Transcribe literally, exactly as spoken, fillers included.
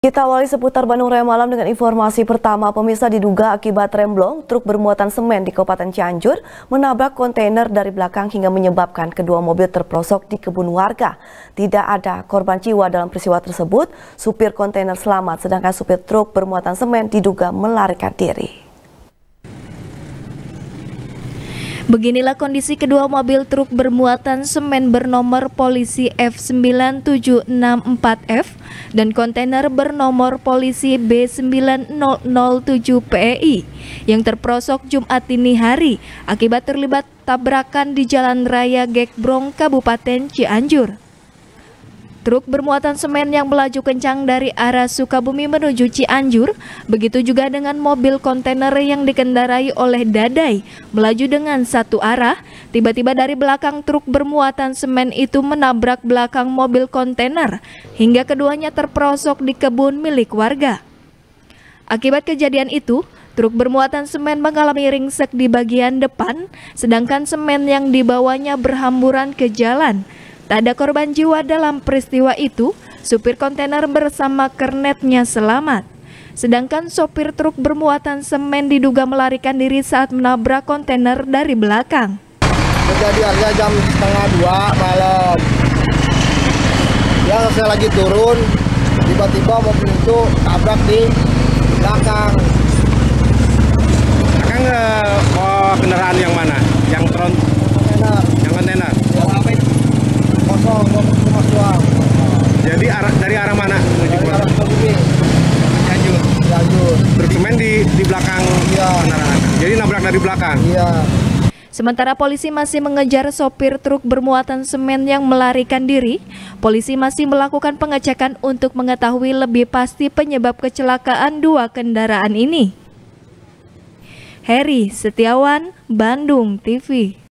Kita awali seputar Bandung Raya Malam dengan informasi pertama. Pemirsa, diduga akibat remblong, truk bermuatan semen di Kabupaten Cianjur menabrak kontainer dari belakang hingga menyebabkan kedua mobil terperosok di kebun warga. Tidak ada korban jiwa dalam peristiwa tersebut. Supir kontainer selamat, sedangkan supir truk bermuatan semen diduga melarikan diri. Beginilah kondisi kedua mobil truk bermuatan semen bernomor polisi F sembilan tujuh enam empat F dan kontainer bernomor polisi B sembilan nol nol tujuh P E I yang terperosok Jumat dini hari akibat terlibat tabrakan di Jalan Raya Gekbrong, Kabupaten Cianjur. Truk bermuatan semen yang melaju kencang dari arah Sukabumi menuju Cianjur, begitu juga dengan mobil kontainer yang dikendarai oleh Dadai, melaju dengan satu arah. Tiba-tiba dari belakang truk bermuatan semen itu menabrak belakang mobil kontainer, hingga keduanya terperosok di kebun milik warga. Akibat kejadian itu, truk bermuatan semen mengalami ringsek di bagian depan, sedangkan semen yang dibawanya berhamburan ke jalan. Tak ada korban jiwa dalam peristiwa itu, supir kontainer bersama kernetnya selamat. Sedangkan sopir truk bermuatan semen diduga melarikan diri saat menabrak kontainer dari belakang. Kejadiannya jam setengah dua malam. Ya, saya lagi turun, tiba-tiba mobil itu tabrak di belakang. Akang oh, kendaraan yang mana? Yang front? Kontainer. Yang kontainer? Kosong, Mas doang. Jadi arah dari arah mana? Dari arah Sukabumi. Cianjur. Cianjur. Truk semen di di belakang Iya. kendaraan. Jadi nabrak dari belakang. Iya. Sementara polisi masih mengejar sopir truk bermuatan semen yang melarikan diri. Polisi masih melakukan pengecekan untuk mengetahui lebih pasti penyebab kecelakaan dua kendaraan ini. Heri Setiawan, Bandung T V.